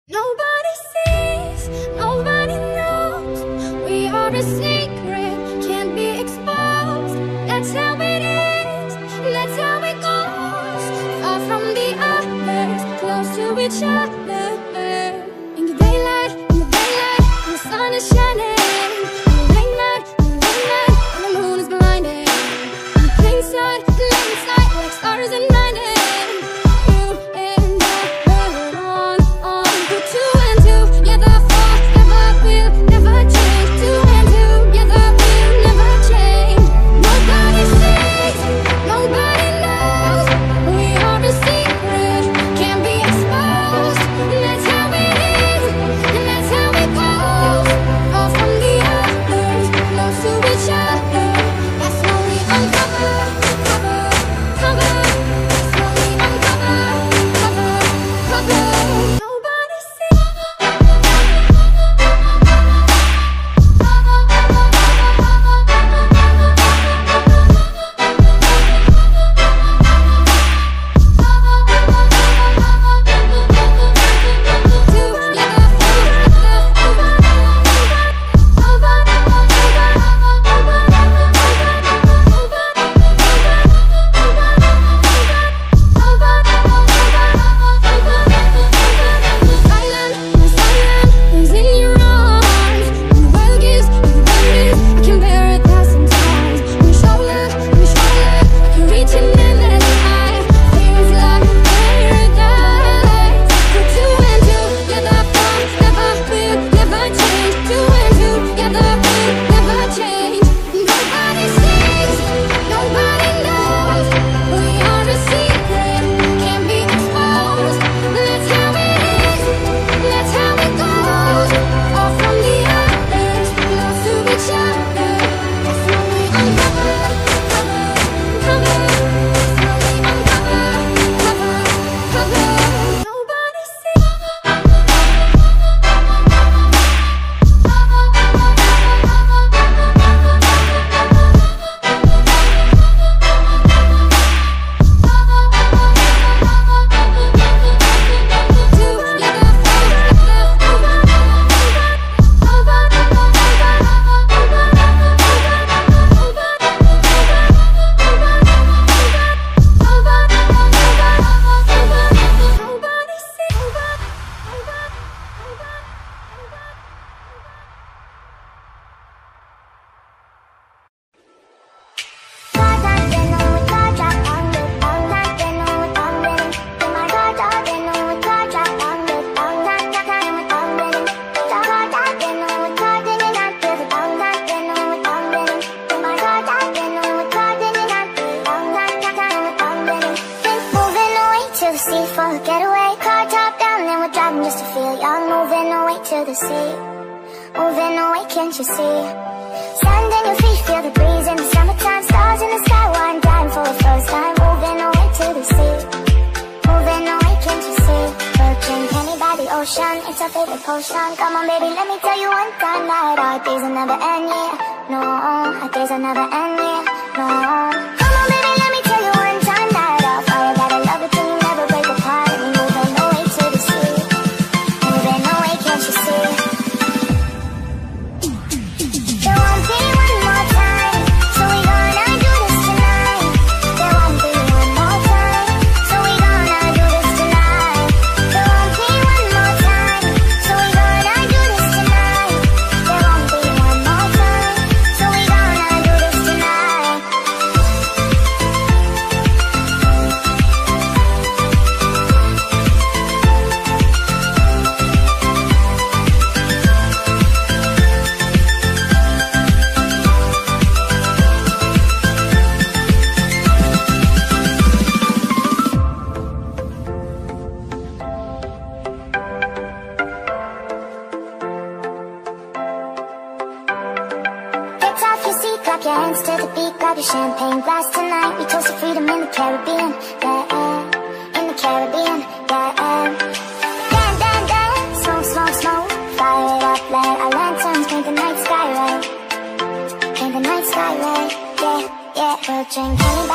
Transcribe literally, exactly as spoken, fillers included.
Nobody sees, nobody knows. We are a secret, can't be exposed. That's how it is, that's how it goes. Far from the others, close to each other. In the daylight, in the daylight, when the sun is shining. In the late night, in the late night, when the moon is blinding. In the plain sight, plain sight, like stars at night. Moving away, can't you see? Sand in your feet, feel the breeze in the summertime. Stars in the sky, one time for the first time. Moving away to the sea. Moving away, can't you see? Virgin honey by the ocean, it's our favorite potion. Come on baby, let me tell you one time that our days will never end, yeah. No, our days will never end, yeah. No. Come on baby, let me tell you one time that our fire got a love it till you never break apart. And moving away to the sea. Moving away, can't you see? Clap your hands to the beat, grab your champagne glass tonight. We toast to freedom in the Caribbean, yeah, in the Caribbean, yeah. Dan, dan, dan, smoke, smoke, smoke, fire it up, let our lanterns paint the night sky red. Paint the night sky red, yeah, yeah. We'll drink honey